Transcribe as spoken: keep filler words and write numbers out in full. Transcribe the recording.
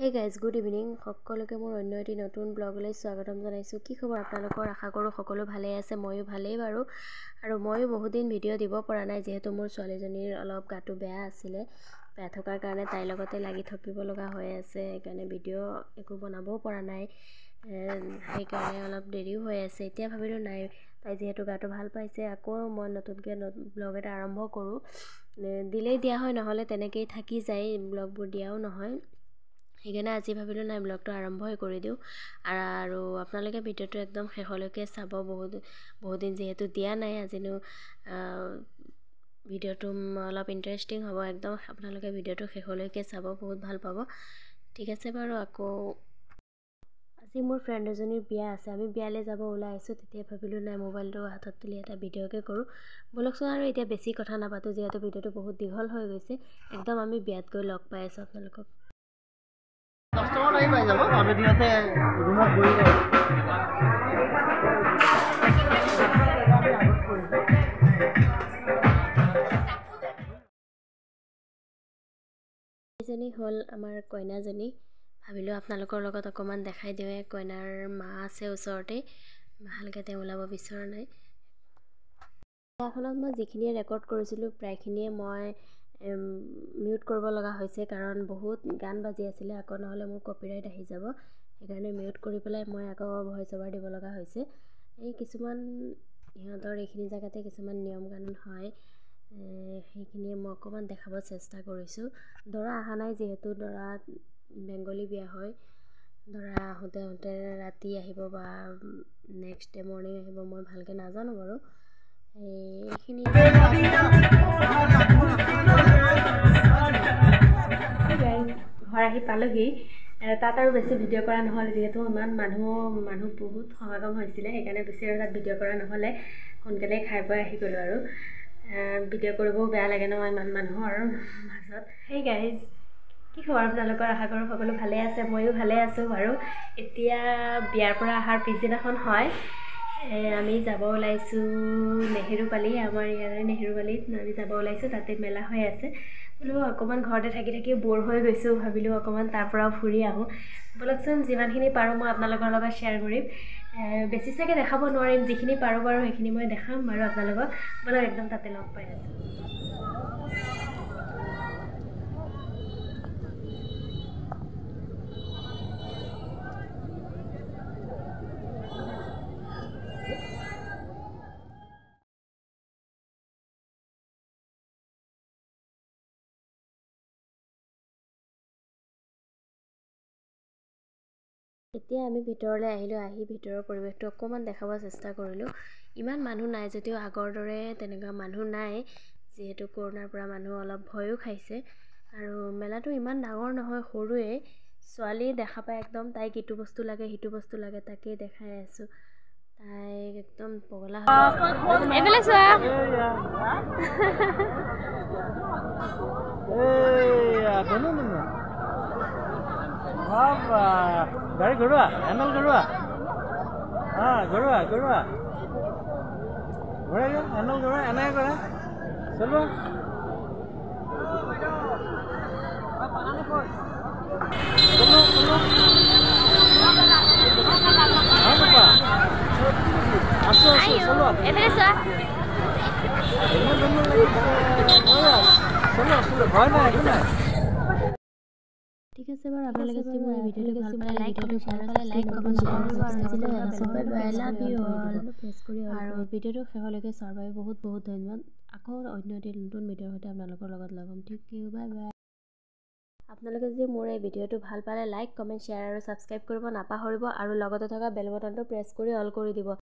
Hey guys, good evening. সকলোকে মোৰ অন্য এটি নতুন ব্লগলৈ স্বাগতম জনাইছো। কি খবৰ আপোনালোকৰ? আশা কৰো সকলো ভালে আছে। ময়ো ভালেই বাৰু। আৰু ময়ো বহুত দিন ভিডিঅ' দিব পৰা নাই যেহেতু মোৰ ছোৱালীজনীৰ অলপ গাটো বেয়া আছিল। বেয়া থকাৰ কাৰণে তাইৰ লগতে লাগি থাকিব লগা হৈ আছে। সেইকাৰণে ভিডিঅ' একো বনাবও পৰা নাই। সেইকাৰণে অলপ দেৰিও হৈ আছে। এতিয়া ভাবিলো নাই তাই যেহেতু গাটো ভাল পাইছে আকৌ মই নতুনকৈ ব্লগ এটা আৰম্ভ কৰোঁ। দিলেই দিয়া হয় নহ'লে তেনেকেই থাকি যায় ব্লগবোৰ দিয়াও নহয়। সেইকাৰণে আজি ভাবিলোঁ নাই ব্লগটো আৰম্ভই কৰি দিওঁ আৰু আপোনালোকে ভিডিঅ'টো একদম শেষলৈকে চাব। বহুত বহুত দিন যিহেতু দিয়া নাই আজিনো ভিডিঅ'টো অলপ ইণ্টাৰেষ্টিং হ'ব। একদম আপোনালোকে ভিডিঅ'টো শেষলৈকে চাব, বহুত ভাল পাব। ঠিক আছে বাৰু। আকৌ আজি মোৰ ফ্ৰেণ্ড এজনীৰ বিয়া আছে, আমি বিয়ালৈ যাব ওলাই আহিছোঁ। তেতিয়া ভাবিলোঁ নাই মোবাইলটো হাতত তুলি এটা ভিডিঅ'কে কৰোঁ ব'লকচোন। আৰু এতিয়া বেছি কথা নাপাতোঁ যিহেতু ভিডিঅ'টো বহুত দীঘল হৈ গৈছে। একদম আমি বিয়াত গৈ লগ পাই আছোঁ আপোনালোকক। কাস্টমার আহি পাই যাব আমি দিনতে রুমত বহি যাওঁ। এইজনী হ'ল আমাৰ কইনাজনী। ভাবিলোঁ আপোনালোকৰ লগত অকণমান দেখাই দিওঁ। কইনাৰ মা আছে ওচৰতে, ভালকৈ তেওঁ ওলাব বিচৰা নাই। বিয়াখনত মই যিখিনিয়ে ৰেকৰ্ড কৰিছিলোঁ প্ৰায়খিনিয়ে মই মিউট কৰিব লগা হৈছে কাৰণ বহুত গান বাজি আছিলে। আকৌ নহ'লে মোৰ কপিৰাইট আহি যাব। সেইকাৰণে মিউট কৰি পেলাই মই আকৌ ভইচ অভাৰ দিব লগা হৈছে। এই কিছুমান সিহঁতৰ এইখিনি জেগাতে কিছুমান নিয়ম কানুন হয়, সেইখিনিয়ে মই অকণমান দেখাব চেষ্টা কৰিছোঁ। দৰা অহা নাই যিহেতু দৰা বেংগলী বিয়া হয়। দৰা আহোঁতে আহোঁতে ৰাতি আহিব বা নেক্সট ডে মৰ্ণিং আহিব, মই ভালকৈ নাজানো বাৰু। এইখিনি ঘৰ আহি পালোহি। তাত আৰু বেছি ভিডিঅ' কৰা নহ'ল যিহেতু ইমান মানুহ মানুহ বহুত সমাগম হৈছিলে। সেইকাৰণে বেছি আৰু তাত ভিডিঅ' কৰা নহ'লে সোনকালেই খাই বৈ আহি গ'লোঁ। আৰু ভিডিঅ' কৰিবও বেয়া লাগে নহয় ইমান মানুহৰ মাজত। সেই গাইজ, কি খবৰ আপোনালোকৰ? আশা কৰোঁ সকলো ভালে আছে। ময়ো ভালে আছোঁ বাৰু। এতিয়া বিয়াৰ পৰা অহাৰ পিছদিনাখন হয়। আমি যাব ওলাইছোঁ নেহেৰুবালি, আমাৰ ইয়াৰে নেহেৰুবালিত আমি যাব ওলাইছোঁ। তাতে মেলা হৈ আছে। বোলো অকণমান ঘৰতে থাকি থাকি ব'ৰ হৈ গৈছোঁ, ভাবিলোঁ অকণমান তাৰ পৰাও ফুৰি আহোঁ ব'লকচোন। যিমানখিনি পাৰোঁ মই আপোনালোকৰ লগত শ্বেয়াৰ কৰিম। বেছি চাগে দেখাব নোৱাৰিম, যিখিনি পাৰোঁ বাৰু সেইখিনি মই দেখাম বাৰু আপোনালোকক। ব'লক একদম তাতে লগ পাই আছোঁ। এতিয়া আমি ভিতৰলৈ আহিলোঁ। আহি ভিতৰৰ পৰিৱেশটো অকণমান দেখাব চেষ্টা কৰিলোঁ। ইমান মানুহ নাই যদিও আগৰ দৰে তেনেকুৱা মানুহ নাই, যিহেতু কৰোণাৰ পৰা মানুহ অলপ ভয়ো খাইছে। আৰু মেলাটো ইমান ডাঙৰ নহয়, সৰুৱে। ছোৱালী দেখা পাই একদম তাইক ইটো বস্তু লাগে সিটো বস্তু লাগে তাকেই দেখাই আছোঁ। তাইক একদম পগলা হৈ এইফালে চোৱা। গাড়ী ঘূৰোৱা, হেণ্ডেল ঘূৰোৱা, হা ঘূৰোৱা ঘূৰোৱা ঘূৰাই দিয়া, হেণ্ডেল ঘূৰোৱা, এনেকৈ কৰা, চলোৱা। আছো আছো চলোৱা, এইফালে চোৱা। চলোৱা চলোৱা, ভয় নাই, একো নাই। ঠিক আছে বাৰু। আপোনালোকে যদি মোৰ ভিডিঅ'টো ভাল পালে like comment share like comment share কৰিব আৰু ভিডিঅ'টো শেষলৈকে চোৱাৰ বাবে বহুত বহুত ধন্যবাদ। আকৌ অন্য এটি নতুন ভিডিঅ'ৰ সৈতে আপোনালোকৰ লগত লগ হ'ম। ঠিক ইউ, বাই বাই। আপোনালোকে যদি মোৰ এই ভিডিঅ'টো ভাল পালে লাইক কমেণ্ট শ্বেয়াৰ আৰু ছাবস্ক্ৰাইব কৰিব নাপাহৰিব আৰু লগতে থকা বেল বটনটো প্ৰেছ কৰি অল কৰি দিব।